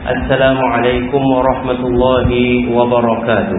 Assalamualaikum warahmatullahi wabarakatuh.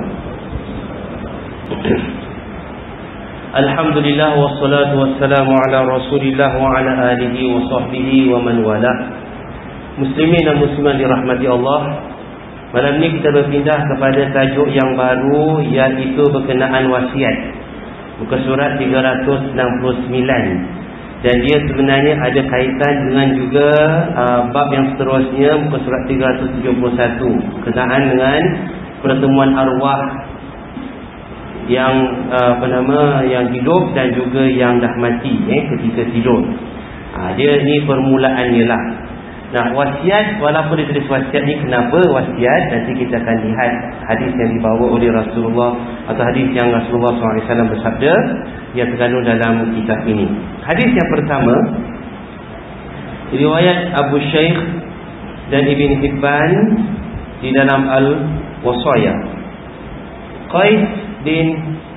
Alhamdulillah wassalatu wassalamu ala Rasulillah wa ala alihi wa sahbihi wa man wala. Muslimin dan muslimat dirahmati Allah, malam ni kita berpindah kepada tajuk yang baru, iaitu berkenaan wasiat. Muka surat 369. Dan dia sebenarnya ada kaitan dengan juga bab yang seterusnya, muka surat 371, berkenaan dengan pertemuan arwah yang yang hidup dan juga yang dah mati ketika tidur. Dia ni permulaannya lah. Nah, wasiat, walaupun dia tulis wasiat ni, kenapa wasiat? Nanti kita akan lihat hadis yang dibawa oleh Rasulullah, atau hadis yang Rasulullah SAW bersabda yang terkandung dalam kitab ini. Hadis yang pertama, riwayat Abu Shaykh dan Ibn Hibban di dalam Al-Wasaya. Qais bin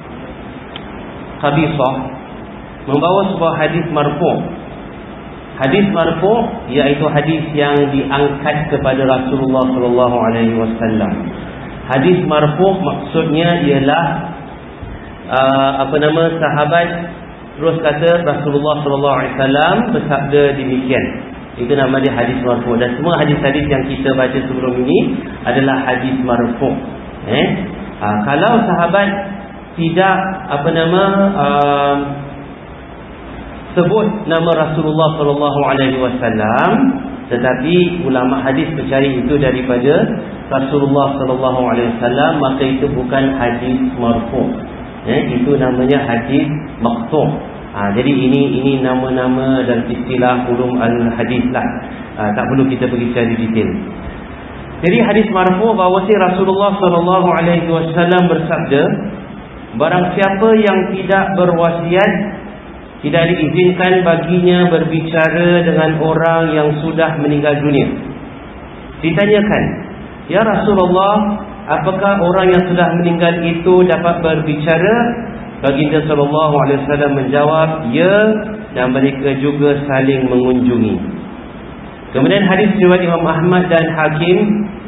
Qabisah membawa sebuah hadis marfu'. Hadis marfu' iaitu hadis yang diangkat kepada Rasulullah sallallahu alaihi wasallam. Hadis marfu' maksudnya ialah sahabat terus kata Rasulullah sallallahu alaihi wasallam bersabda demikian. Itu nama dia hadis marfu'. Dan semua hadis-hadis yang kita baca sebelum ini adalah hadis marfu'. Kalau sahabat tidak sebut nama Rasulullah sallallahu alaihi wasallam, tetapi ulama hadis percaya itu daripada Rasulullah sallallahu alaihi wasallam, maka itu bukan hadis marfu'. Itu namanya hadis maqtu'. Jadi ini nama-nama dan istilah ulum al-hadis lah. Tak perlu kita pergi cari detail. Jadi hadis marfu' bahawa Rasulullah sallallahu alaihi wasallam bersabda, barang siapa yang tidak berwasiat, tidak diizinkan baginya berbicara dengan orang yang sudah meninggal dunia. Ditanyakan, ya Rasulullah, apakah orang yang sudah meninggal itu dapat berbicara? Baginda sallallahu alaihi wasallam menjawab, ya, dan mereka juga saling mengunjungi. Kemudian hadis riwayat Imam Ahmad dan Hakim,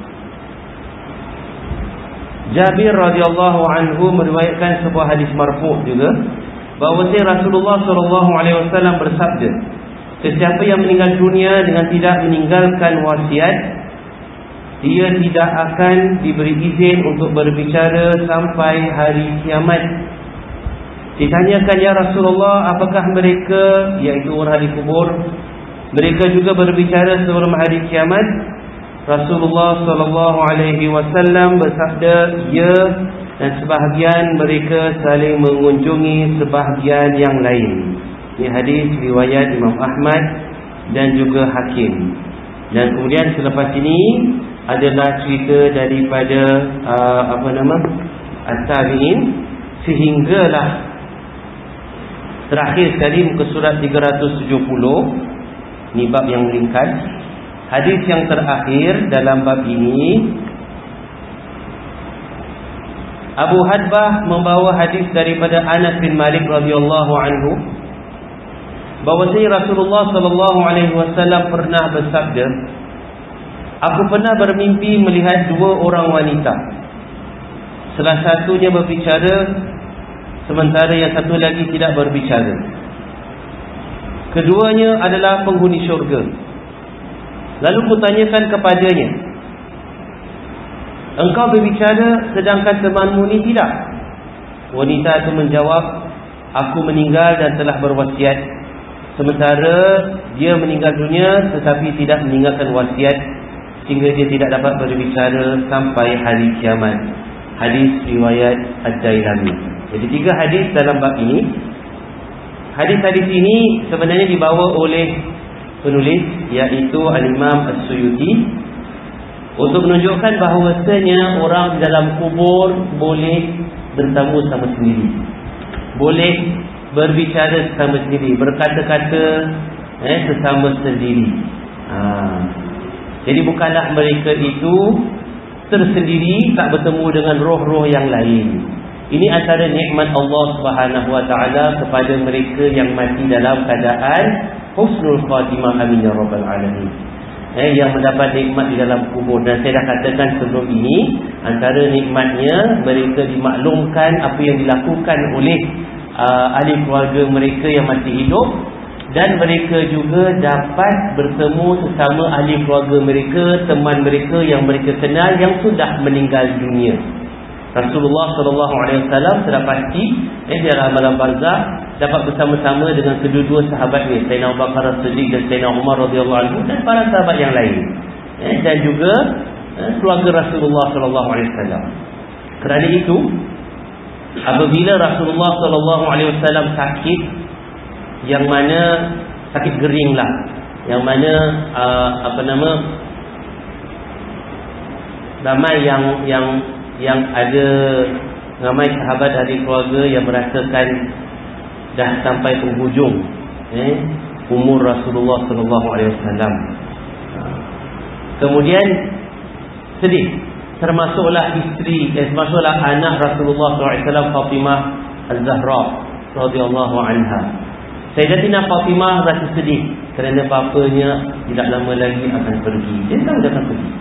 Jabir radhiyallahu anhu meriwayatkan sebuah hadis marfu' juga, bahawa Rasulullah SAW bersabda, sesiapa yang meninggal dunia dengan tidak meninggalkan wasiat, dia tidak akan diberi izin untuk berbicara sampai hari kiamat. Ditanyakan, ya Rasulullah, apakah mereka, iaitu orang ahli kubur, mereka juga berbicara sebelum hari kiamat? Rasulullah SAW bersabda, ya, dan sebahagian mereka saling mengunjungi sebahagian yang lain. Ini hadis riwayat Imam Ahmad dan juga Hakim. Dan kemudian selepas ini adalah cerita daripada At-Tabi'in, sehinggalah terakhir sekali muka surat 370. Ini bab yang ringkas. Hadis yang terakhir dalam bab ini, Abu Hadbah membawa hadis daripada Anas bin Malik radhiyallahu anhu, bahwasanya Rasulullah sallallahu alaihi wasallam pernah bersabda, aku pernah bermimpi melihat dua orang wanita. Salah satunya berbicara, sementara yang satu lagi tidak berbicara. Keduanya adalah penghuni syurga. Lalu kutanyakan kepadanya, engkau berbicara sedangkan temanmu ni tidak? Wanita itu menjawab, aku meninggal dan telah berwasiat, sementara dia meninggal dunia tetapi tidak meninggalkan wasiat, sehingga dia tidak dapat berbicara sampai hari kiamat. Hadis riwayat Ad-Dailami. Jadi 3 hadis dalam bab ini. Hadis-hadis ini sebenarnya dibawa oleh penulis, iaitu Al-Imam As-Suyuti, untuk menunjukkan bahawasanya orang di dalam kubur boleh bertamu sama sendiri, boleh berbicara sesama sendiri, berkata-kata sesama sendiri. Jadi bukanlah mereka itu tersendiri, tak bertemu dengan roh-roh yang lain. Ini antara nikmat Allah Subhanahu Wa Taala kepada mereka yang mati dalam keadaan husnul khatimah. Amin ya rabbal alamin. yang mendapat nikmat di dalam kubur. Dan saya dah katakan sebelum ini, antara nikmatnya mereka dimaklumkan apa yang dilakukan oleh ahli keluarga mereka yang masih hidup, dan mereka juga dapat bertemu sesama ahli keluarga mereka, teman mereka yang mereka kenal yang sudah meninggal dunia. Rasulullah SAW sudah pasti di dalam alam barzakh dapat bersama-sama dengan kedua-dua sahabatnya, Sayyidina Abu Bakar As-Siddiq dan Sayyidina Umar radhiyallahu anhu, dan para sahabat yang lain, dan juga keluarga Rasulullah SAW. Kerana itu, apabila Rasulullah SAW sakit, yang mana sakit gering lah, yang mana ramai yang ada ramai sahabat dari keluarga yang merasakan dah sampai penghujung umur Rasulullah SAW. Kemudian sedih, termasuklah termasuklah anak Rasulullah SAW, Fatimah Az-Zahra radhiyallahu anha. Sayyidatina Fatimah rasa sedih kerana bapanya tidak lama lagi akan pergi. Dia tahu dia akan pergi.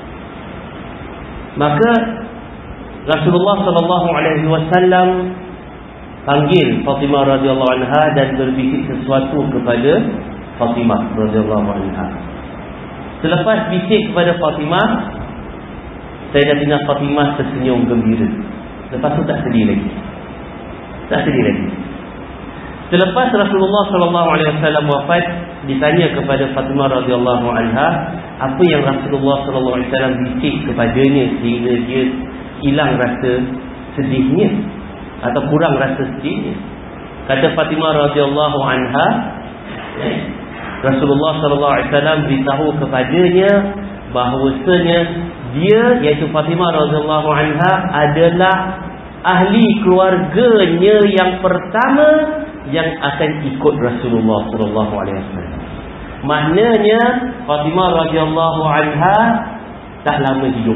Maka Rasulullah SAW panggil Fatimah radhiyallahu anha dan berbisik sesuatu kepada Fatimah radhiyallahu anha. Selepas bisik kepada Fatimah, Sayyidatina Fatimah tersenyum gembira. Lepas tu tak sedih lagi. Tak sedih lagi. Selepas Rasulullah SAW wafat, ditanya kepada Fatimah radhiyallahu anha apa yang Rasulullah SAW bisik kepadanya sehingga dia hilang rasa sedihnya atau kurang rasa sedihnya. Kata Fatimah radhiyallahu anha, Rasulullah SAW beritahu kepadanya bahawasanya dia, iaitu Fatimah radhiyallahu anha, adalah ahli keluarganya yang pertama yang akan ikut Rasulullah SAW. Maknanya Fatimah radhiyallahu anha tak lama hidup.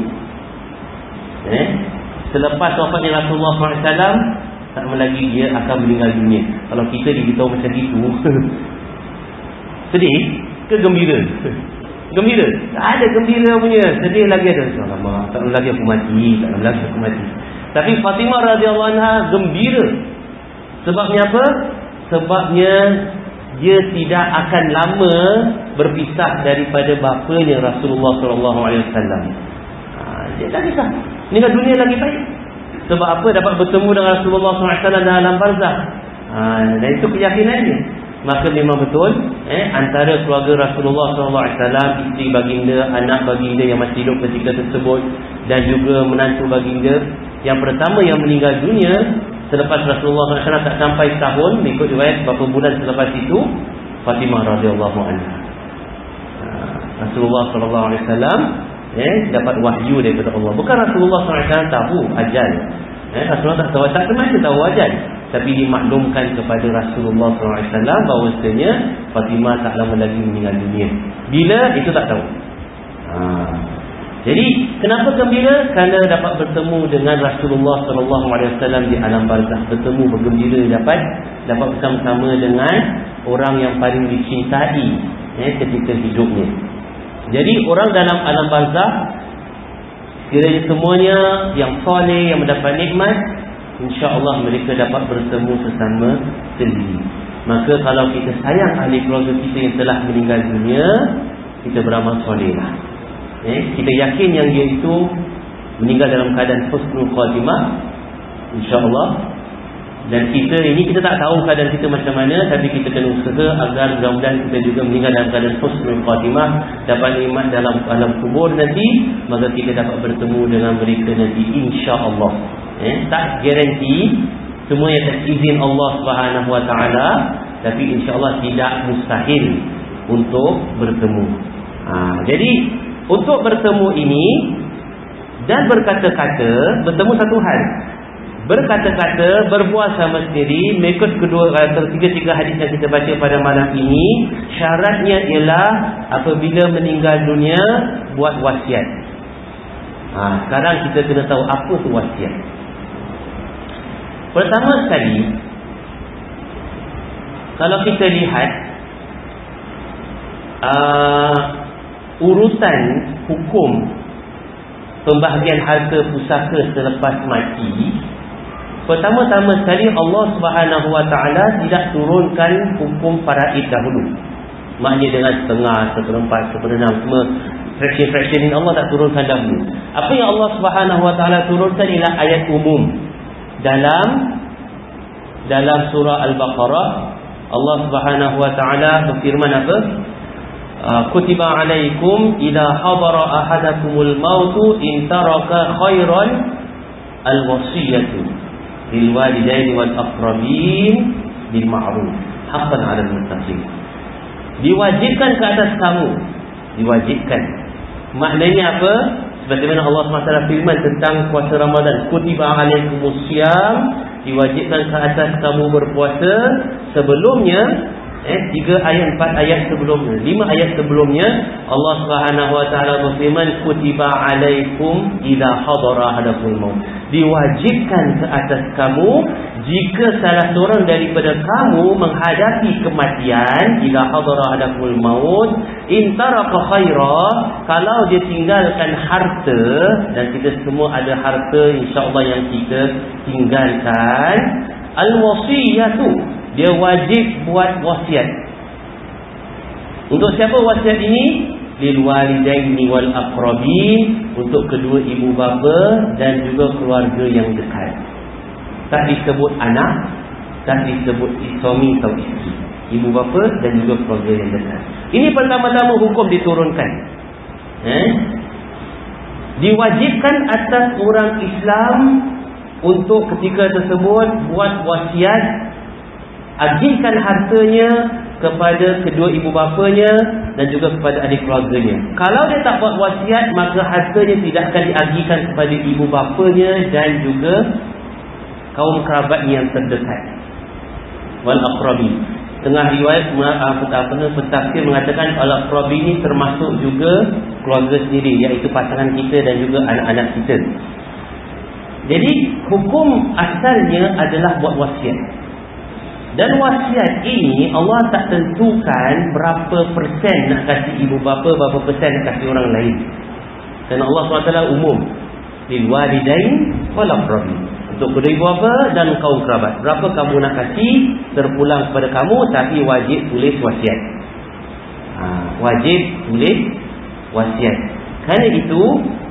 Selepas wafatnya Rasulullah SAW, tak lama lagi dia akan meninggal dunia. Kalau kita diberitahu macam itu, sedih ke gembira? Gembira. Tak ada gembira punya, sedih lagi ada. Alamak, tak lama lagi aku mati, tak lama lagi aku mati. Tapi Fatimah radhiyallahu anha gembira. Sebabnya apa? Sebabnya dia tidak akan lama berpisah daripada bapanya Rasulullah SAW. Dia tak kisah, meninggal dunia lagi baik. Sebab apa? Dapat bertemu dengan Rasulullah SAW dalam alam barzakh. Dan itu keyakinannya. Maka memang betul, antara keluarga Rasulullah SAW, isteri baginda, anak baginda yang masih hidup ketika tersebut, dan juga menantu baginda, yang pertama yang meninggal dunia selepas Rasulullah SAW tak sampai setahun, mengikut riwayat beberapa bulan selepas itu, Fatimah radhiyallahu anha. Rasulullah SAW dapat wahyu daripada Allah. Bukan Rasulullah SAW tahu ajal. Rasulullah tak tahu, tak semasa tahu ajal, tapi dimaklumkan kepada Rasulullah SAW bahawasanya Fatimah tak lama lagi meninggal dunia. Bila? Itu tak tahu. Jadi kenapa gembira? Kerana dapat bertemu dengan Rasulullah SAW di alam barzakh. Bertemu, bergembira, dapat bersama-sama dengan orang yang paling dicintai ketika hidupnya. Jadi orang dalam alam barzakh, kiranya semuanya yang soleh, yang mendapat nikmat, insya-Allah mereka dapat bertemu sesama sendiri. Maka kalau kita sayang ahli keluarga kita yang telah meninggal dunia, kita beramal solehlah. Kita yakin yang dia itu meninggal dalam keadaan husnul khatimah, insya-Allah. Dan kita tak tahu keadaan kita macam mana, tapi kita kena usaha agar mudah-mudahan kita juga meninggal dalam keadaan husnul khatimah, dapat nikmat dalam alam kubur nanti, maka kita dapat bertemu dengan mereka nanti, insya-Allah. Tak garanti semua yang atas izin Allah Subhanahu Wa Taala, tapi insya-Allah tidak mustahil untuk bertemu. Jadi untuk bertemu ini dan berkata-kata, bertemu satu hal, berkata-kata, berbuat sama sendiri, mengikut tiga hadis yang kita baca pada malam ini, syaratnya ialah apabila meninggal dunia, buat wasiat. Sekarang kita kena tahu apa tu wasiat. Pertama sekali, kalau kita lihat urutan hukum pembahagian harta pusaka selepas mati, pertama-tama sekali Allah Subhanahu Wa Taala tidak turunkan hukum faraid dahulu. Maknanya dengan setengah, seperempat, seperenam, semua fraction-fraction ini Allah tak turunkan dahulu. Apa yang Allah Subhanahu Wa Taala turunkan ialah ayat umum. Dalam surah Al-Baqarah, Allah Subhanahu Wa Taala berfirman apa? Kutiba alaikum idza hadara ahadakumul mautu in taraka khairan al-wasiyatu lil walidaini wal aqrabin bil ma'ruf haqqan 'alal muttaqin. Diwajibkan ke atas kamu. Diwajibkan. Maknanya apa? Sebagaimana Allah SWT firman tentang puasa Ramadan, kutiba alaikumus syiyam, diwajibkan ke atas kamu berpuasa. Sebelumnya 3 ayat, 4 ayat sebelumnya, 5 ayat sebelumnya, Allah Subhanahu Wa Taala berfirman, kutiba alaikum idza hadara ahadakumul maut. Diwajibkan ke atas kamu jika salah seorang daripada kamu menghadapi kematian, idza hadara ahadakumul maut, in taraka khaira, kalau dia tinggalkan harta, dan kita semua ada harta insya-Allah yang kita tinggalkan, al-wasiyatu, dia wajib buat wasiat. Untuk siapa wasiat ini? Lil walidaini wal aqrabin, untuk kedua ibu bapa dan juga keluarga yang dekat. Tak disebut anak, tak disebut suami atau isteri, ibu bapa dan juga keluarga yang dekat. Ini pertama-tama hukum diturunkan. Diwajibkan atas orang Islam untuk ketika tersebut buat wasiat, agihkan hartanya kepada kedua ibu bapanya dan juga kepada adik keluarganya. Kalau dia tak buat wasiat, maka hartanya tidak akan diagihkan kepada ibu bapanya dan juga kaum kerabatnya yang terdekat. Wal aqrabi. Tengah riwayat pentafsir mengatakan al aqrabi ini termasuk juga keluarga sendiri, iaitu pasangan kita dan juga anak-anak kita. Jadi hukum asalnya adalah buat wasiat. Dan wasiat ini Allah tak tentukan berapa persen nak kasih ibu bapa, berapa persen nak kasih orang lain. Dan Allah SWT umum, lil walidain wal aqrabin, untuk kedua ibu bapa dan kaum kerabat. Berapa kamu nak kasih terpulang kepada kamu, tapi wajib tulis wasiat. Wajib tulis wasiat. Kerana itu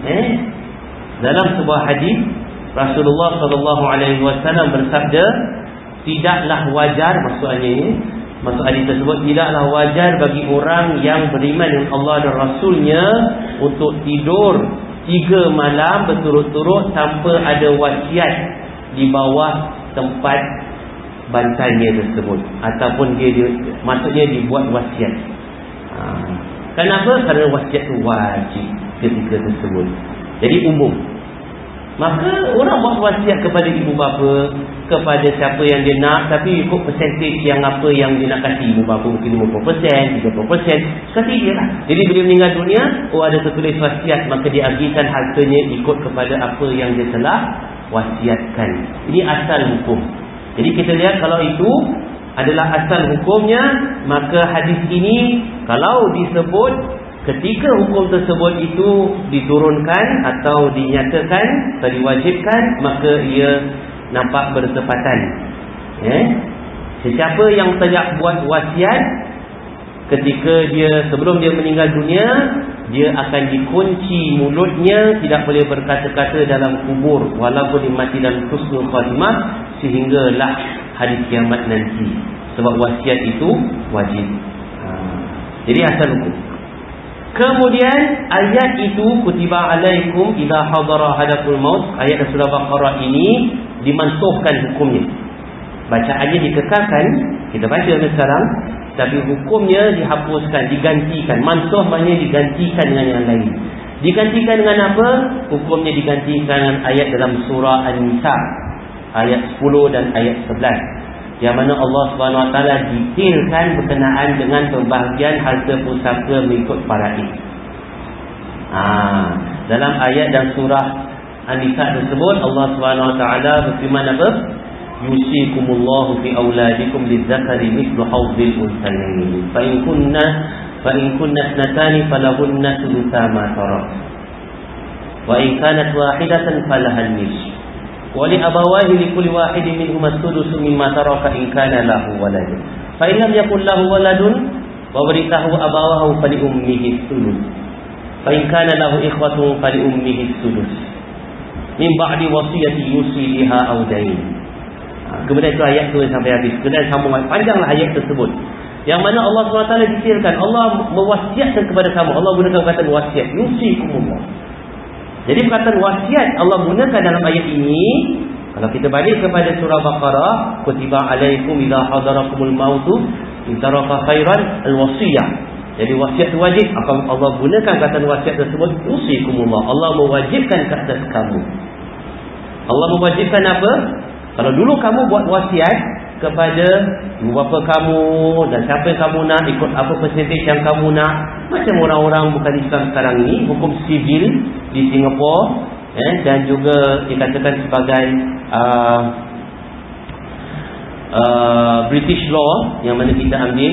dalam sebuah hadis Rasulullah SAW bersabda, tidaklah wajar, maksud hadis tersebut, tidaklah wajar bagi orang yang beriman dengan Allah dan Rasulnya untuk tidur 3 malam berturut-turut tanpa ada wasiat di bawah tempat bantainya tersebut, ataupun maksudnya dibuat wasiat. Kenapa? Kerana wasiat itu wajib ketika tersebut. Jadi umum. Maka orang buat wasiat kepada ibu bapa, kepada siapa yang dia nak, tapi ikut percentage yang apa yang dia nak kasih. Ibu bapa mungkin 50%, 30%, kasih dia lah. Jadi bila meninggal dunia, ada tertulis wasiat, maka dia agihkan hartanya ikut kepada apa yang dia telah wasiatkan. Ini asal hukum. Jadi kita lihat, kalau itu adalah asal hukumnya, maka hadis ini kalau disebut ketika hukum tersebut itu diturunkan atau dinyatakan atau diwajibkan, maka ia nampak bertepatan. Sesiapa yang tidak buat wasiat ketika sebelum dia meninggal dunia, dia akan dikunci mulutnya, tidak boleh berkata-kata dalam kubur walaupun dia mati dalam husnul khatimah sehinggalah hari kiamat nanti. Sebab wasiat itu wajib. Jadi asal hukum. Kemudian ayat itu, kutiba alaikum idza hadara ahadakumul maut, ayat surah Baqarah ini dimansuhkan hukumnya. Bacaannya dikekalkan, kita baca sekarang, tapi hukumnya dihapuskan, digantikan. Mansuh maknanya digantikan dengan yang lain. Digantikan dengan apa? Hukumnya digantikan dengan ayat dalam surah An-Nisa, ayat 10 dan ayat 11. Yang mana Allah SWT detailkan berkenaan dengan pembahagian harta pusaka mengikut faraid. Dalam ayat dan surah An-Nisa tersebut, Allah SWT berfirman apa? Yusikumullahu fi auladikum lizzakari mithlu hawzil unthayain. Fa in kunna fa in kunna ithnatani falahunna thulutha ma tarak wa in kanat wahidatan falaha an-nisf wa li abawahi li kulli wahidin minhum as-sudus mimma taraka in kana lahu waladun fa in lam yakul lahu waladun wa warithahu abawahu fa li ummihi as-sulus fa in kana lahu ikhwatun fa li ummihi as-sudus min ba'di wasiyati yusi biha aw dain. Kemudian itu ayat tu sampai habis. Kemudian sambungan panjanglah ayat tersebut. Yang mana Allah SWT detailkan, Allah mewasiatkan kepada kamu. Allah gunakan perkataan wasiat, yusikumullah. Jadi perkataan wasiat Allah gunakan dalam ayat ini. Kalau kita balik kepada surah Baqarah, kutiba alaikum idza hadarakumul mautu in taraka khairan alwasiyah. Jadi wasiat itu wajib. Allah gunakan perkataan wasiat tersebut, yusikumullah. Allah mewajibkan ke atas kamu. Allah mewajibkan apa? Kalau dulu kamu buat wasiat kepada ibu bapa kamu dan siapa yang kamu nak, ikut apa percentage yang kamu nak, macam orang-orang bukan Islam sekarang ini, hukum sivil di Singapura dan juga dikatakan sebagai British law yang mana kita ambil,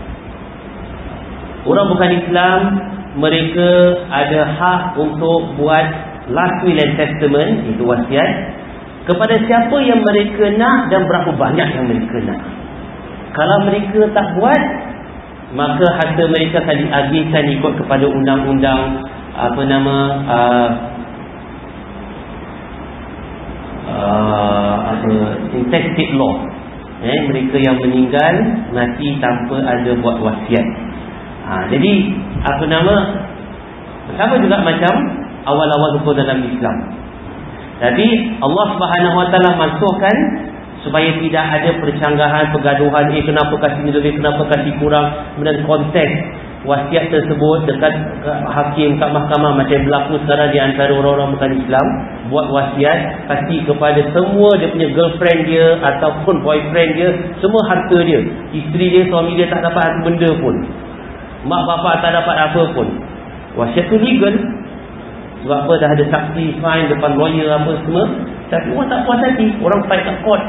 orang bukan Islam mereka ada hak untuk buat last will and testament, itu wasiat, kepada siapa yang mereka nak dan berapa banyak yang mereka nak. Kalau mereka tak buat, maka harta mereka akan diagihkan ikut kepada undang-undang intestate law. Mereka yang meninggal mati tanpa ada buat wasiat. Jadi sama juga macam awal-awal hukum dalam Islam. Tapi Allah Subhanahu Wa Taala masukkan supaya tidak ada percanggahan, pergaduhan, kenapa kasih ni lebih, kenapa kasih kurang. Kemudian konteks wasiat tersebut dekat hakim, kat mahkamah, macam berlaku sekarang di antara orang-orang bukan Islam, buat wasiat kasih kepada semua dia punya girlfriend dia ataupun boyfriend dia, semua harta dia, isteri dia, suami dia tak dapat satu benda pun, mak bapak tak dapat apa pun. Wasiat tu legal. Sebab apa? Dah ada saksi, fine depan lawyer apa semua. Tapi orang tak puas hati, orang fight kat court.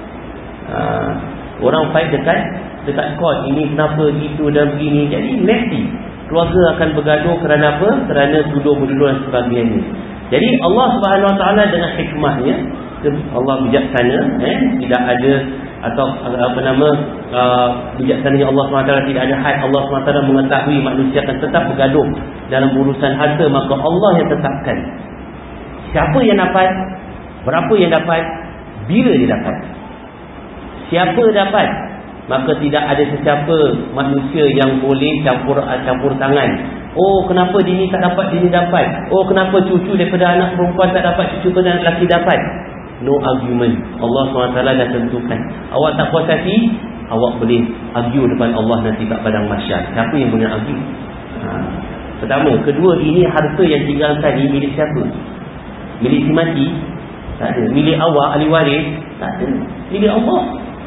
Orang fight dekat court, ini kenapa gitu dan begini. Jadi messy. Keluarga akan bergaduh kerana apa? Kerana tuduh-menuduh dan sebagainya. Jadi Allah Subhanahu Wa Taala dengan hikmahnya, Allah bijaksana, tidak ada atau bijaksananya Allah SWT tidak ada had. Allah SWT mengetahui manusia akan tetap bergaduh dalam urusan harta, maka Allah yang tetapkan siapa yang dapat, berapa yang dapat, bila dia dapat, siapa dapat. Maka tidak ada sesiapa manusia yang boleh campur tangan. Oh, kenapa dia ni tak dapat, dia ni dapat. Oh, kenapa cucu daripada anak perempuan tak dapat, cucu daripada anak lelaki dapat. No argument. Allah SWT dah tentukan. Awak tak puas hati, awak boleh argue depan Allah nanti kat padang mahsyar. Siapa yang boleh argue? Pertama. Kedua, ini harta yang tinggalkan ini milik siapa? Milik si mati? Tak ada. Milik awak, ahli waris? Tak ada. Milik Allah.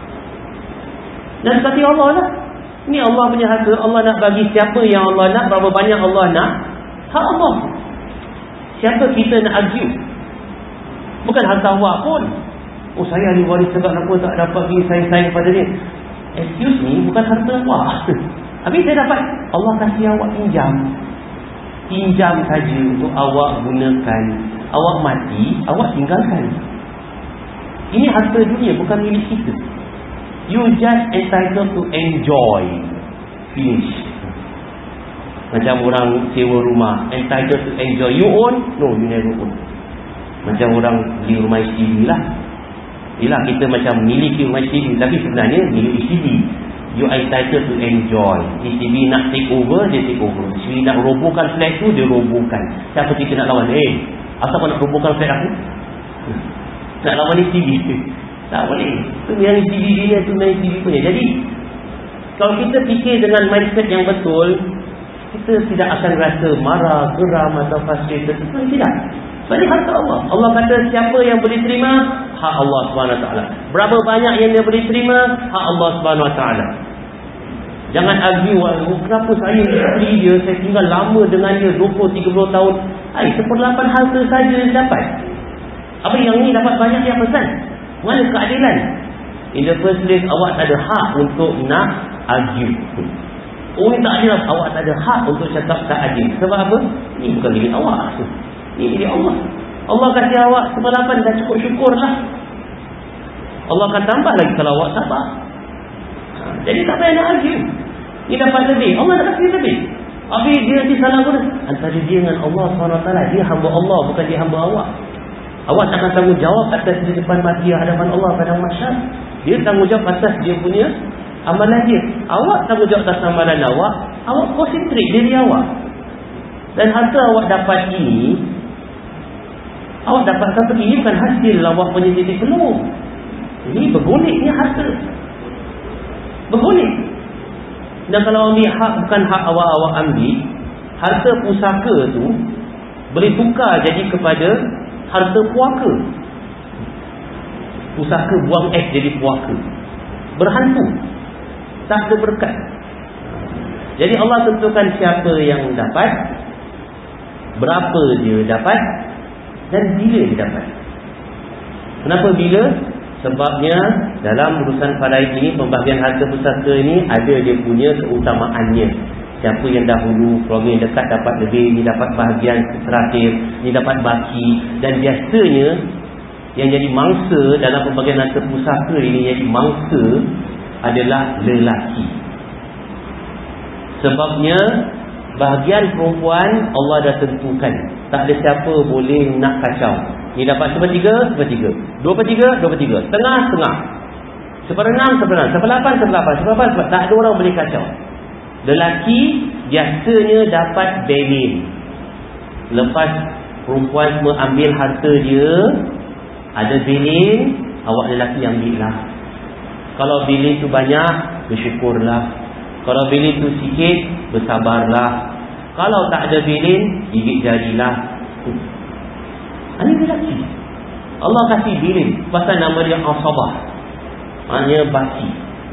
Dan seperti Allah lah. Ini Allah punya harta. Allah nak bagi siapa yang Allah nak, berapa banyak Allah nak. Hak Allah. Siapa kita nak argue? Bukan harta awak pun. Oh, saya ahli waris sebab apa tak dapat pergi sayang-sayang pada dia. Excuse me, bukan harta awak. Habis saya dapat, Allah kasih awak pinjam saja untuk awak gunakan. Awak mati, awak tinggalkan. Ini harta dunia, bukan milik kita. You just entitled to enjoy. Finish. Macam orang sewa rumah, entitled to enjoy. You own? No, you never own. Macam orang beli rumah HDB lah. Yelah, kita macam miliki rumah HDB, tapi sebenarnya milik HDB. You are entitled to enjoy. HDB nak take over, dia take over. HDB nak robohkan flat tu, dia robohkan. Siapa kita nak lawan? Asal kau nak robohkan flat aku? Nak lawan HDB? Tak boleh. Itu yang HDB dia, itu yang HDB punya. Jadi kalau kita fikir dengan mindset yang betul, kita tidak akan rasa marah, geram atau frustrated. Itu tidak. Sebab ini harta Allah. Allah kata siapa yang boleh terima, hak Allah SWT. Berapa banyak yang dia boleh terima, hak Allah SWT. Jangan argue, kenapa saya isteri dia, saya tinggal lama dengan dia 20-30 tahun. 1/8 harta saja dia dapat. Apa yang ni dapat banyak dia pesan? Mana keadilan? In the first place, awak tak ada hak untuk nak argue. Oh ni tak adil, awak tak ada hak untuk cakap tak adil. Sebab apa? Ini bukan milik awak, ini milik Allah. Allah kasih awak 1/8, dah cukup syukurlah. Allah akan tambah lagi kalau awak sabar. Jadi tak payah nak argue. Ni dapat lebih, Allah nak kasih lebih. Habis dia salah guna. Antara dia dengan Allah SWT, dia hamba Allah, bukan dia hamba awak. Awak takkan tanggungjawab atas di depan mati hadapan Allah pada mahsyar. Dia tanggungjawab atas dia punya amalan dia. Awak tanggungjawab atas amalan awak. Awak konsentrate diri awak. Dan harta awak dapat ini, awak dapat satu ini bukan hasil awak punya titik peluh. Ini bergolek, ini harta bergolek. Dan kalau ambil hak bukan hak awak ambil, harta pusaka tu boleh tukar jadi kepada harta puaka. Pusaka buang es jadi puaka, berhantu, tak ada berkat. Jadi Allah tentukan siapa yang dapat, berapa dia dapat, dan bila dia dapat. Kenapa bila? Sebabnya dalam urusan faraid ini, pembahagian harta pusaka ini ada dia punya keutamaannya. Siapa yang dahulu, keluarga yang dekat dapat lebih, ni dapat bahagian terakhir, ni dapat baki. Dan biasanya yang jadi mangsa dalam pembagian harta pusaka ini, yang jadi mangsa adalah lelaki. Sebabnya bahagian perempuan Allah dah tentukan, tak ada siapa boleh nak kacau. Ni dapat 1/3, 1/3, 2/3, 2/3, setengah, 1/6, 1/6, 1/8, 1/8, tak ada orang boleh kacau. Lelaki biasanya dapat belin. Lepas perempuan mengambil harta dia, ada belin, awak lelaki ambil lah. Kalau belin tu banyak, bersyukurlah. Kalau belin tu sikit, bersabarlah. Kalau tak ada belin, gigit jarilah. Ini lelaki. Allah kasih belin, pasal nama dia asabah, maknanya baki.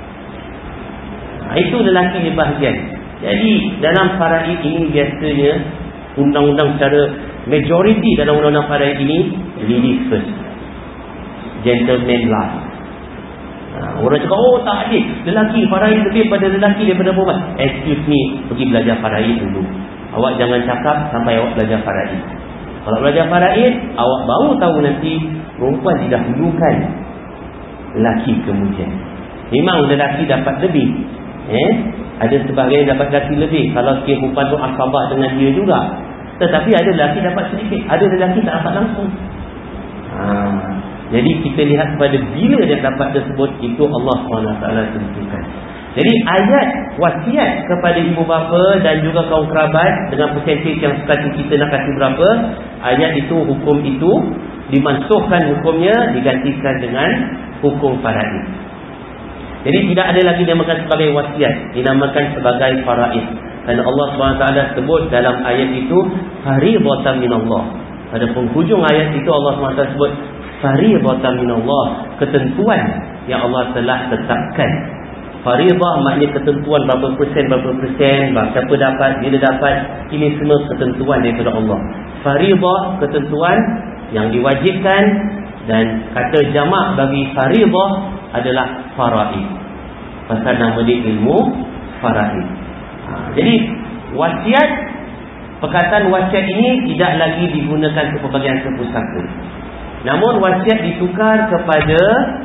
Itu lelaki dia bahagian. Jadi dalam faraid ini biasanya undang-undang secara majoriti dalam undang-undang faraid ini, ladies first, gentleman last. Orang cakap, oh tak adil, lelaki faraid lebih pada lelaki daripada perempuan. Excuse me, pergi belajar faraid dulu. Awak jangan cakap sampai awak belajar faraid. Kalau belajar faraid, awak baru tahu nanti perempuan didahulukan, lelaki kemudian. Memang lelaki dapat lebih, ada sebahagian dapat lelaki lebih. Kalau sikit perempuan tu asabah dengan dia juga. Tetapi ada lelaki dapat sedikit, ada lelaki tak dapat langsung. Jadi kita lihat kepada bila dia dapat tersebut, itu Allah SWT tentukan. Jadi ayat wasiat kepada ibu bapa dan juga kaum kerabat dengan persentage yang suka kita nak kasih berapa, ayat itu, hukum itu dimansuhkan, hukumnya digantikan dengan hukum faraid. Jadi tidak ada lagi dinamakan sebagai wasiat, dinamakan sebagai faraid. Kerana Allah SWT sebut dalam ayat itu fariidatan minallah. Pada penghujung ayat itu Allah SWT sebut fariidatan minallah, ketentuan yang Allah telah tetapkan. Fariidah maknanya ketentuan berapa persen, siapa dapat, bila dapat, ini semua ketentuan daripada Allah. Fariidah, ketentuan yang diwajibkan, dan kata jamak bagi fariidah adalah faraid. Pasal nama dia ilmu faraid. Jadi wasiat, perkataan wasiat ini tidak lagi digunakan untuk pembagian pusaka. Namun wasiat ditukar kepada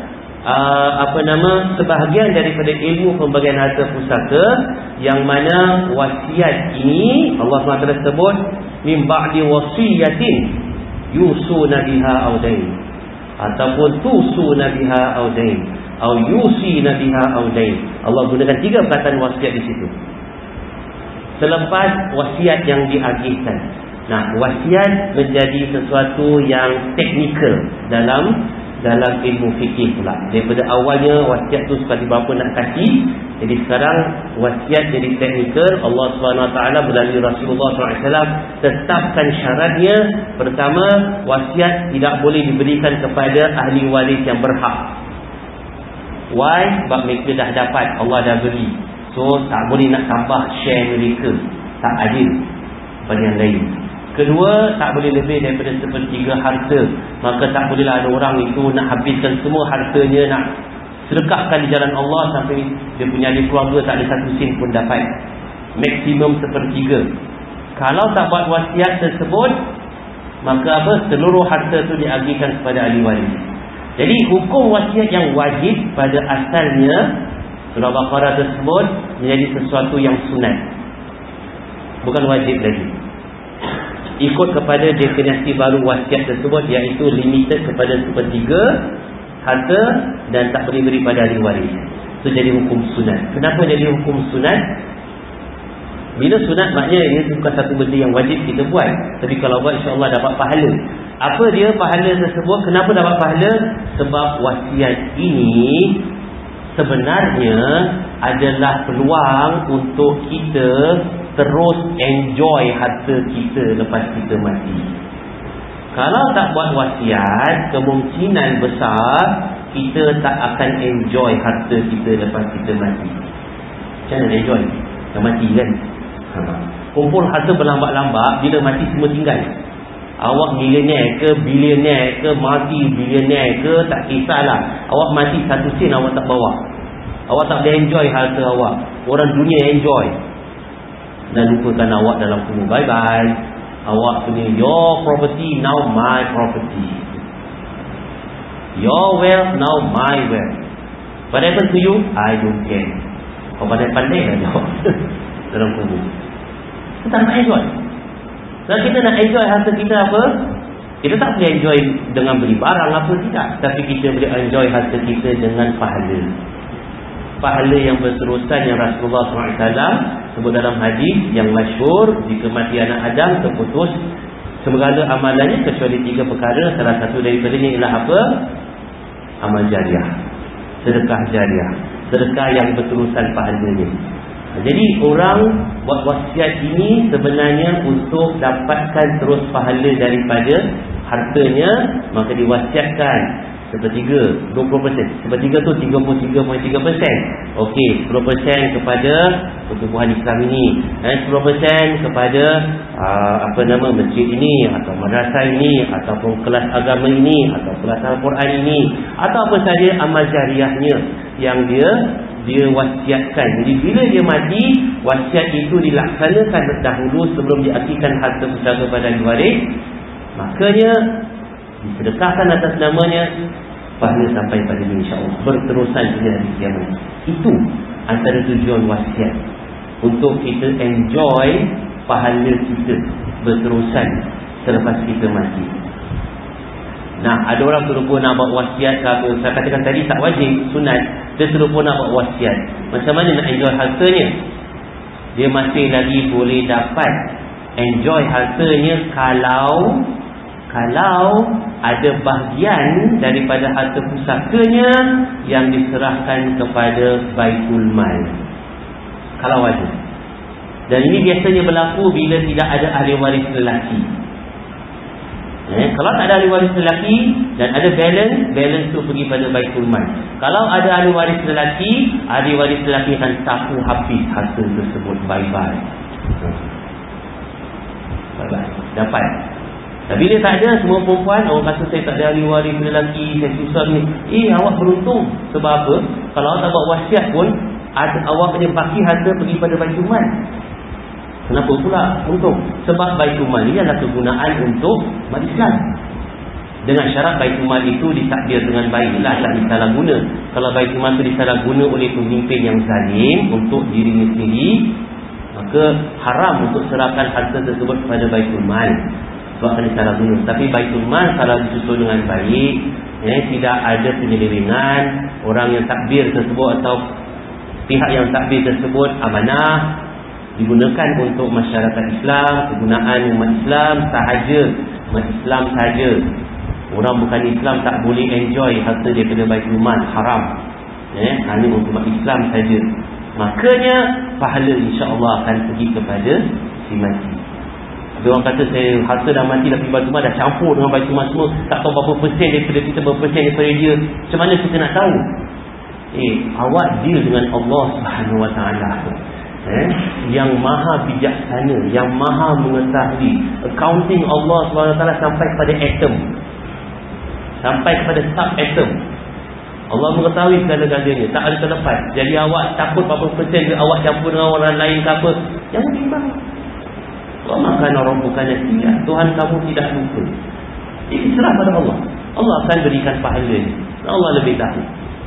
sebahagian daripada ilmu pembagian harta pusaka, yang mana wasiat ini Allah SWT sebut min ba'di wasiyatin yusuna biha aw dain, ataupun tusuna biha aw dain, atau yusina biha aw dain. Allah gunakan 3 perkataan wasiat di situ selepas wasiat yang diagihkan. Nah, wasiat menjadi sesuatu yang teknikal dalam ilmu fikih pula. Daripada awalnya wasiat tu seperti berapa nak kasih, jadi sekarang wasiat jadi teknikal. Allah SWT melalui Rasulullah SAW tetapkan syaratnya. Pertama, wasiat tidak boleh diberikan kepada ahli waris yang berhak. Why? Sebab mereka dah dapat, Allah dah beri, so tak boleh nak tambah share mereka, tak adil pada yang lain. Kedua, tak boleh lebih daripada 1/3 harta. Maka tak bolehlah ada orang itu nak habiskan semua hartanya, nak sedekahkan di jalan Allah sampai dia punya ahli keluarga tak ada satu sen pun dapat. maksimum 1/3. Kalau tak buat wasiat tersebut, maka seluruh harta itu diagihkan kepada ahli waris. Jadi hukum wasiat yang wajib pada asalnya surah Baqarah tersebut menjadi sesuatu yang sunat, bukan wajib lagi. Ikut kepada definisi baru wasiat tersebut, iaitu limited kepada 1/3 harta dan tak boleh beri pada ahli waris. Itu jadi hukum sunat. Kenapa jadi hukum sunat? Bila sunat maknanya ia bukan satu benda yang wajib kita buat, tapi kalau buat insya-Allah dapat pahala. Apa dia pahala tersebut? Kenapa dapat pahala? Sebab wasiat ini sebenarnya adalah peluang untuk kita terus enjoy harta kita lepas kita mati. Kalau tak buat wasiat, kemungkinan besar kita tak akan enjoy harta kita lepas kita mati. Macam mana enjoy? Dah mati kan? Kumpul harta berlambat-lambat, bila mati semua tinggal. Awak milioner ke, bilioner ke, mati bilioner ke, tak kisahlah. Awak mati 1 sen awak tak bawa. Awak tak boleh enjoy harta awak. Orang dunia enjoy. Dan lupakan awak dalam kubur. Bye-bye. Awak punya your property, now my property. Your wealth, now my wealth. What happened to you? I don't care. Kau pandai-pandai lah jawab dalam kubur. Kita nak enjoy. Dan kita nak enjoy harta kita apa? Kita tak boleh enjoy dengan beli barang apa, tidak. Tapi kita boleh enjoy harta kita dengan pahala. Pahala yang berterusan yang Rasulullah SAW sebut dalam hadis yang masyhur, jika mati anak Adam terputus segala amalannya kecuali 3 perkara. Salah satu daripadanya ialah apa? Amal jariah, sedekah jariah, sedekah yang berterusan pahalanya. Jadi orang buat wasiat ini sebenarnya untuk dapatkan terus pahala daripada hartanya, maka diwasiatkan 1/3, 20%. 1/3 tu 33.3%. Okey, 10% kepada pertubuhan Islam ini, 10% kepada masjid ini atau madrasah ini ataupun kelas agama ini atau kelas Al-Quran ini atau apa saja amal jariahnya yang dia wasiatkan. Jadi bila dia mati, wasiat itu dilaksanakan terdahulu sebelum diakihkan harta pusaka kepada ahli waris. Makanya disedekahkan atas namanya, pahala sampai pada dia insya-Allah berterusan hingga hari kiamat. Itu antara tujuan wasiat, untuk kita enjoy pahala kita berterusan selepas kita mati. Nah, ada orang terlupa nak buat wasiat ke apa. Saya katakan tadi tak wajib, sunat. Dia terlupa nak buat wasiat. Macam mana nak enjoy hartanya? Dia masih lagi boleh dapat enjoy hartanya kalau ada bahagian daripada harta pusakanya yang diserahkan kepada Baitul Mal. Kalau ada. Dan ini biasanya berlaku bila tidak ada ahli waris lelaki. Kalau tak ada ahli waris lelaki dan ada balance tu pergi pada Baitul Mal. Kalau ada ahli waris lelaki akan sapu habis harta tersebut. Bye-bye. Dapat. Tapi bila tak ada, semua perempuan, orang kata saya tak ada ahli waris lelaki, saya susah ni. Awak beruntung. Sebab apa? Kalau awak tak buat wasiat pun, awak punya baki harta pergi pada Baitul Mal. Kenapa pula untung? Sebab Baitul Mal ini adalah kegunaan untuk umat Islam. Dengan syarat Baitul Mal itu ditakdir dengan baiklah, tak disalahguna. Kalau Baitul Mal itu disalahguna oleh pemimpin yang zalim untuk dirinya sendiri, maka haram untuk serahkan harta tersebut kepada Baitul Mal. Sebab akan disalahguna. Tapi Baitul Mal kalau disusun dengan baik, tidak ada penyelewengan, orang yang takbir tersebut atau pihak yang takbir tersebut amanah, digunakan untuk masyarakat Islam, kegunaan umat Islam sahaja, umat Islam sahaja. Orang bukan Islam tak boleh enjoy harta daripada Baitul Mal, haram. Hanya untuk umat Islam saja. Makanya pahala insya-Allah akan pergi kepada si mati. Ada orang kata saya harta dah mati tapi Baitul Mal dah campur dengan Baitul Mal semua, tak tahu berapa persen daripada kita, berapa persen daripada dia. Macam mana kita nak tahu? Awak deal dengan Allah Subhanahu Wa Taala. Yang maha bijaksana, yang maha mengetahui. Accounting Allah SWT sampai kepada atom, sampai kepada sub-atom. Allah mengetahui segala-galanya, tak ada terlepas. Jadi awak takut berapa persen ke awak campur dengan orang lain ke apa, jangan timbang. Wa ma kana rabbuka nasiya, Tuhan kamu tidak lupa. Jadi serah pada Allah. Allah akan berikan pahalanya. Allah lebih tahu.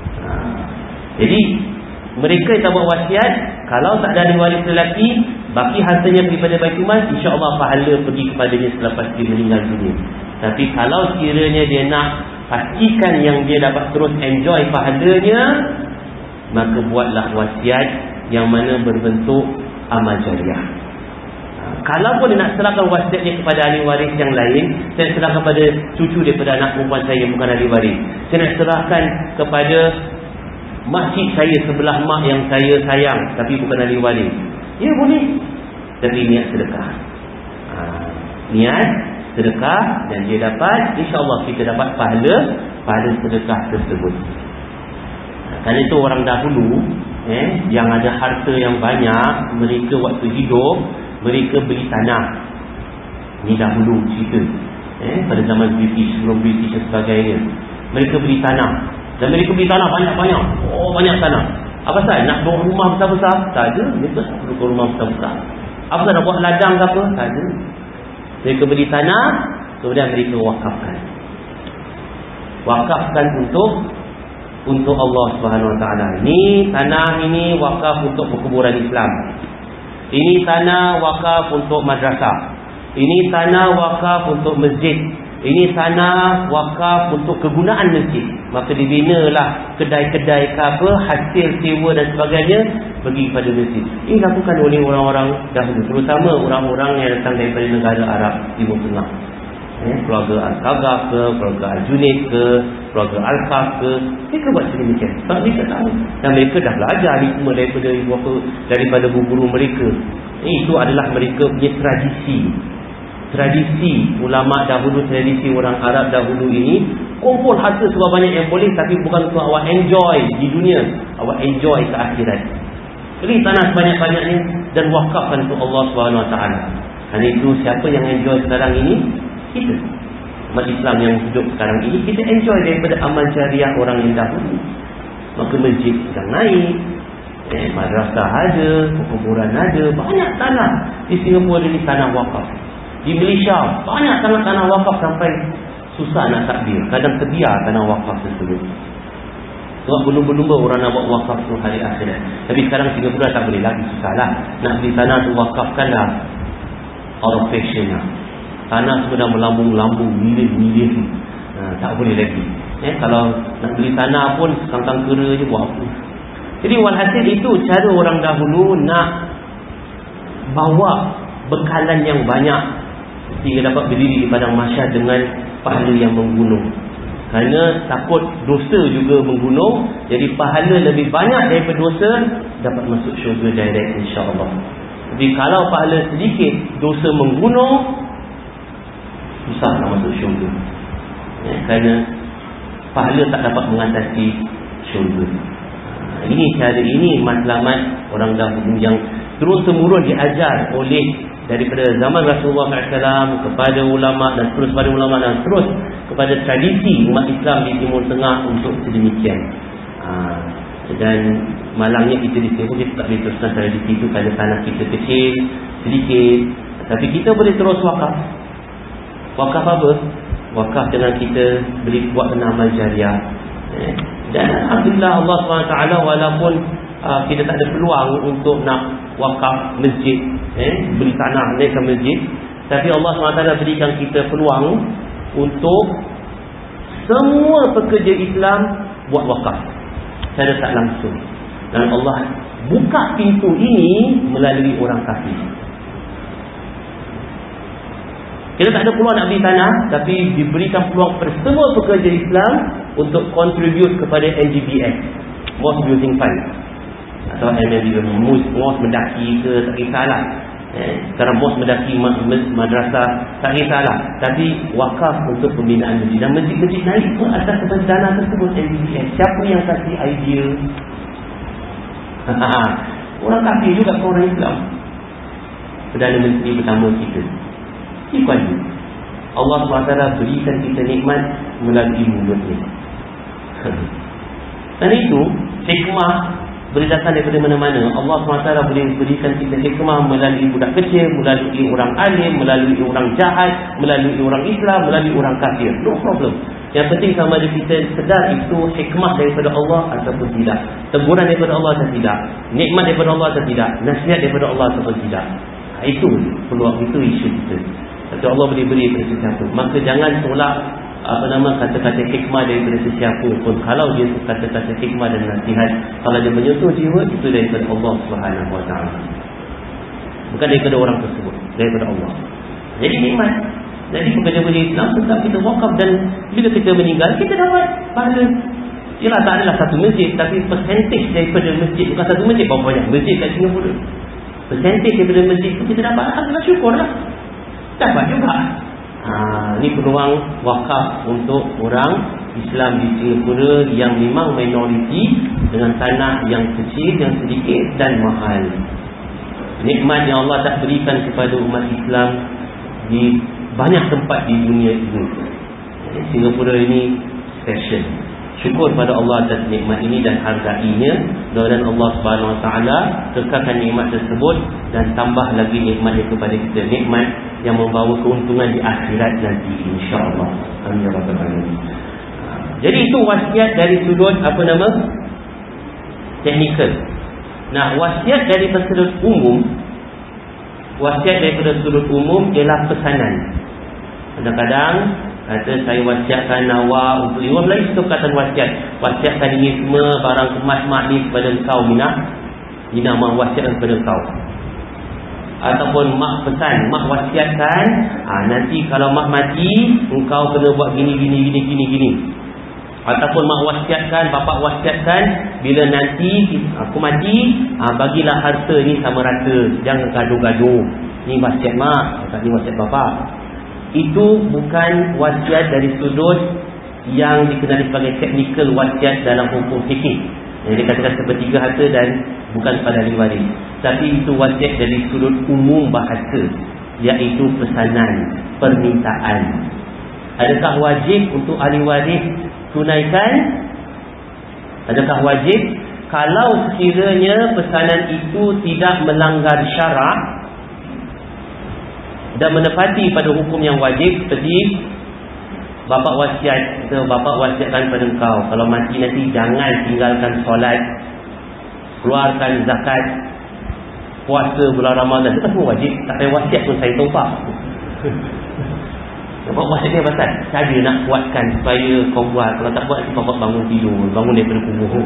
Jadi mereka yang tak buat wasiat, kalau tak ada ahli waris lelaki, baki hartanya pergi pada Baitul Mal, insya-Allah pahala pergi kepadanya selepas dia meninggal dunia. Tapi kalau sekiranya dia nak pastikan yang dia dapat terus enjoy pahalanya, maka buatlah wasiat yang mana berbentuk amal jariah. Kalau pun dia nak serahkan wasiatnya kepada ahli waris yang lain, saya serahkan kepada cucu daripada anak perempuan saya yang bukan ahli waris, saya nak serahkan kepada makcik saya sebelah mak yang saya sayang tapi bukan ahli waris, ya boleh. Tapi niat sedekah, niat sedekah, dan dia dapat, insya-Allah kita dapat pahala sedekah tersebut. Kerana itu orang dahulu yang ada harta yang banyak, mereka waktu hidup mereka beli tanah. Ini dahulu cerita, pada zaman British, sebelum British dan sebagainya, mereka beli tanah. Dan mereka beli tanah banyak-banyak. Oh, banyak tanah. Apa pasal? Nak buat rumah besar-besar? Tak ada. Mereka tak perlu buat rumah besar-besar. Apa pasal? Nak buat ladang ke apa? Tak ada. Mereka beli tanah, kemudian mereka wakafkan. Wakafkan untuk Allah Subhanahu Wa Taala. Ini tanah ini wakaf untuk perkuburan Islam. Ini tanah wakaf untuk madrasah. Ini tanah wakaf untuk masjid. Ini tanah wakaf untuk kegunaan masjid. Maka dibinalah kedai-kedai ke apa, hasil sewa dan sebagainya pergi kepada masjid. Ini dilakukan oleh orang-orang dahulu, terutama orang-orang yang datang daripada negara Arab Timur Tengah. Keluarga Al-Qagaf ke, keluarga Al-Junid ke, keluarga Al-Qaf ke, mereka buat sedemikian sebab mereka tahu, dan mereka dah belajar hikmah daripada guru-guru mereka. Itu adalah mereka punya tradisi ulama dahulu, tradisi orang Arab dahulu ini. Kumpul harta sebanyak yang boleh, tapi bukan untuk awak enjoy di dunia, awak enjoy ke akhirat. Beli tanah sebanyak-banyaknya dan wakafkan untuk Allah Subhanahu Wa Taala. Kerana itu siapa yang enjoy sekarang ini? Kita, umat Islam yang hidup sekarang ini, kita enjoy daripada amal jariah orang yang dahulu. Maka masjid sedang naik, madrasah ada, perkuburan ada, banyak tanah. Di Singapura ini tanah wakaf. Di Malaysia banyak tanah-tanah wakaf sampai susah nak takbir. Kadang terbiar tanah wakaf tersebut. Sebab berlumba-lumba orang nak buat wakaf tu hari akhirat. Tapi sekarang Singapura tak boleh lagi, susahlah. Nak beli tanah tu wakafkan dah out of fashion lah. Tanah sudah melambung-lambung milion-milion. Tak boleh lagi. Kalau nak beli tanah pun kantang kera je buat apa. Jadi walhasil itu cara orang dahulu nak bawa bekalan yang banyak sehingga dapat berdiri di padang mahsyar dengan pahala yang menggunung. Kerana takut dosa juga menggunung, jadi pahala lebih banyak daripada dosa, dapat masuk syurga direct insya-Allah. Jadi kalau pahala sedikit, dosa menggunung, susah nak masuk syurga. Kerana pahala tak dapat mengatasi syurga. Ini cara ini matlamat orang dahulu yang turun-temurun diajar oleh daripada zaman Rasulullah SAW kepada ulama dan terus kepada ulama dan terus kepada tradisi umat Islam di Timur Tengah untuk sedemikian. Dan malangnya kita di Singapura kita tak boleh teruskan tradisi itu kerana tanah kita kecil sedikit. Tapi kita boleh terus wakaf. Wakaf apa? Wakaf dengan kita beli buat amal jariah. Dan alhamdulillah Allah SWT walaupun kita tak ada peluang untuk nak wakaf masjid, beli tanah naikkan masjid, tapi Allah SWT berikan kita peluang untuk semua pekerja Islam buat wakaf secara tak langsung. Dan Allah buka pintu ini melalui orang kafir. Kita tak ada peluang nak beli tanah, tapi diberikan peluang kepada semua pekerja Islam untuk contribute kepada NGBS, Mosque Building Fund, atau Mosque Mendaki ke, tak kisahlah. Sekarang Mosque Mendaki madrasah, tak kisahlah. Tapi wakaf untuk pembinaan masjid. Dan masjid-masjid naik pun atas kepada dana tersebut NGBS. Siapa yang kasih idea? Orang kafir juga ke orang Islam. Perdana Menteri pertama kita Ikuti Allah SWT berikan kita nikmat melalui mulutnya. Dan itu hikmah berdasarkan daripada mana-mana. Allah SWT boleh berikan kita hikmah melalui budak kecil, melalui orang alim, melalui orang jahat, melalui orang Islam, melalui orang kafir. No problem. Yang penting sama ada kita sedar itu hikmah daripada Allah ataupun tidak, teguran daripada Allah atau tidak, nikmat daripada Allah atau tidak, nasihat daripada Allah ataupun tidak. Itu peluang, itu isu kita. Kata Allah boleh beri kepada sesiapa. Maka jangan tolak kata-kata hikmah daripada sesiapa pun. Kalau dia kata-kata hikmah dan nasihat, kalau dia menyentuh jiwa, itu daripada Allah SWT, bukan daripada orang tersebut, daripada Allah. Jadi nikmat. Jadi pekerja-pekerja Islam tetap kita wakaf, dan bila kita meninggal kita dapat pahala. Ialah tak adalah satu masjid, tapi persentage daripada masjid. Bukan satu masjid, berapa banyak masjid kat Singapura, persentage daripada masjid itu kita dapat. Alhamdulillah, syukurlah, dapat juga. Ini peluang wakaf untuk orang Islam di Singapura yang memang minoriti, dengan tanah yang kecil, yang sedikit dan mahal. Nikmat yang Allah tak berikan kepada umat Islam di banyak tempat di dunia ini. Singapura ini special. Syukur pada Allah atas nikmat ini dan hargainya. Dan Allah SWT kekalkan nikmat tersebut dan tambah lagi nikmatnya kepada kita, nikmat yang membawa keuntungan di akhirat nanti, insya-Allah. Amin ya rabbal alamin. Jadi itu wasiat dari sudut teknikal. Nah, wasiat dari sudut umum, wasiat daripada sudut umum ialah pesanan. Kadang-kadang kata saya wasiatkan awak untuk orang lain, itu kata wasiat. Wasiatkan ini semua barang kemas mak ni kepada engkau, Mina mak wasiatkan kepada engkau. Ataupun mak pesan, mak wasiatkan, nanti kalau mak mati engkau kena buat gini. Ataupun mak wasiatkan, bapak wasiatkan, bila nanti aku mati, bagilah harta ni sama rata, jangan gaduh-gaduh. Ni wasiat mak, ni wasiat bapak. Itu bukan wasiat dari sudut yang dikenali sebagai technical wasiat dalam hukum fikih, yang dikatakan sepertiga harta dan bukan pada ahli waris. Tapi itu wasiat dari sudut umum bahasa, iaitu pesanan, permintaan. Adakah wajib untuk ahli waris tunaikan? Adakah wajib? Kalau sekiranya pesanan itu tidak melanggar syarak dan menepati pada hukum yang wajib, seperti bapak wasiat, bapak wasiatkan pada engkau, kalau mati nanti jangan tinggalkan solat, keluarkan zakat, puasa bulan Ramadan. Itu semua wajib, tak payah wasiat pun saya topah. Bapak wasiat dia pasal saya nak kuatkan supaya kau buat, kalau tak buat bapak bangun tidur, bangun daripada kubur.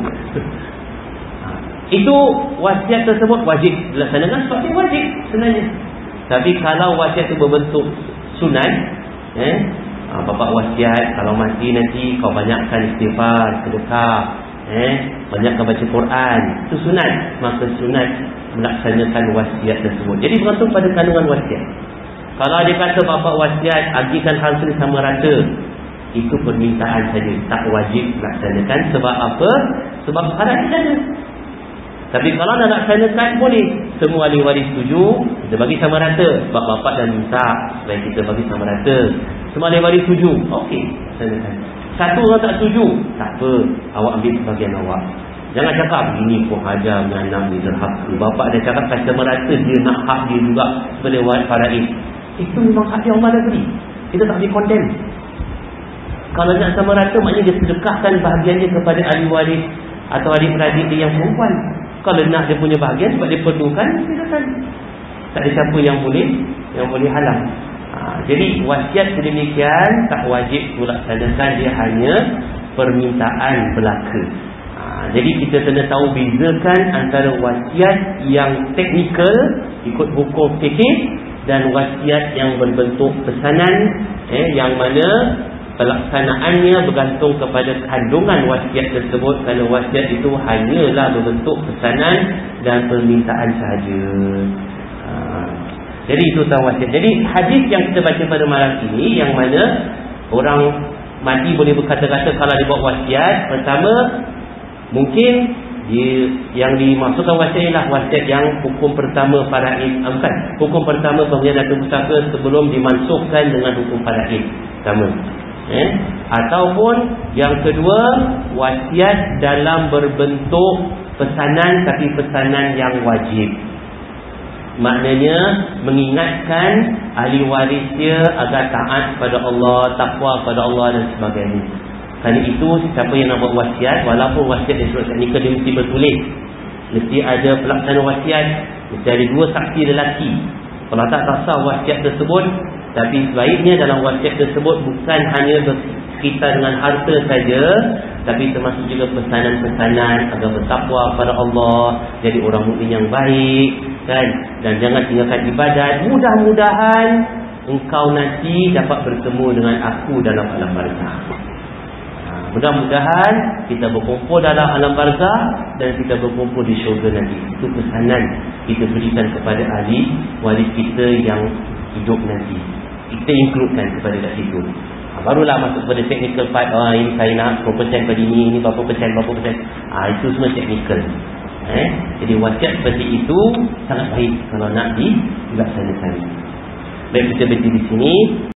Itu wasiat tersebut wajib dilaksanakan sebab dia wajib sebenarnya. Tapi kalau wasiat itu berbentuk sunat, bapak wasiat kalau mati nanti kau banyakkan istighfar, sedekah, banyakkan baca Quran, itu sunat, maka sunat melaksanakan wasiat tersebut. Jadi bergantung pada kandungan wasiat. Kalau dia kata bapak wasiat agikan harta sama rata, itu permintaan saja, tak wajib melaksanakan. Sebab apa? Sebab syarat tidak ada. Tapi kalau nak laksanakan boleh, semua ahli waris setuju, kita bagi sama rata. Sebab bapak dah minta supaya kita bagi sama rata, semua ahli waris setuju, okey, laksanakan. Satu orang tak setuju, tak apa, awak ambil sebagian awak. Jangan cakap ini kau hajar anak ni derhaka. Bapak dah cakap sama rata, dia nak hak dia juga sebagai faraid. Itu memang hak yang Allah dah beri, kita tak boleh condemn. Kalau nak sama rata, maknanya dia sedekahkan bahagiannya kepada ahli waris atau adik-beradik dia yang perempuan. Kalau nak dia punya bahagian sebab dia perlukan, silakan. Tak ada siapa yang boleh halang. Jadi wasiat sedemikian tak wajib dilaksanakan, dia hanya permintaan belaka. Jadi kita kena tahu bezakan antara wasiat yang teknikal ikut hukum fikih dan wasiat yang berbentuk pesanan, yang mana pelaksanaannya bergantung kepada kandungan wasiat tersebut, kerana wasiat itu hanyalah berbentuk pesanan dan permintaan sahaja. Jadi itu tentang wasiat. Jadi hadis yang kita baca pada malam ini, yang mana orang mati boleh berkata-kata kalau dia buat wasiat. Pertama, mungkin yang dimasukkan wasiat ialah wasiat yang hukum pertama faraid, bukan hukum pertama pemberian harta pusaka sebelum dimansuhkan dengan hukum faraid. Pertama, Ataupun yang kedua, wasiat dalam berbentuk pesanan, tapi pesanan yang wajib. Maknanya mengingatkan ahli warisnya agar taat kepada Allah, takwa kepada Allah dan sebagainya. Kali itu siapa yang nak buat wasiat, walaupun wasiat yang surat nikah dia mesti bertulis, mesti ada pelaksana wasiat, mesti ada 2 saksi lelaki. Kalau tak sah wasiat tersebut, tapi sebaiknya dalam wasiat tersebut bukan hanya berkaitan dengan harta saja, tapi termasuk juga pesanan-pesanan agar bertakwa kepada Allah, jadi orang mukmin yang baik, kan? Dan jangan tinggalkan ibadat. Mudah-mudahan engkau nanti dapat bertemu dengan aku dalam alam barzakh. Mudah-mudahan kita berkumpul dalam alam barzakh dan kita berkumpul di syurga nanti. Itu pesanan kita berikan kepada ahli waris kita yang hidup nanti. Kita includekan kepada kat situ. Barulah masuk kepada technical part. Ini saya nak berapa persen pada ini berapa persen. Itu semua technical. Jadi wasiat seperti itu sangat baik kalau nak dilaksanakan. Baik, kita berhenti di sini.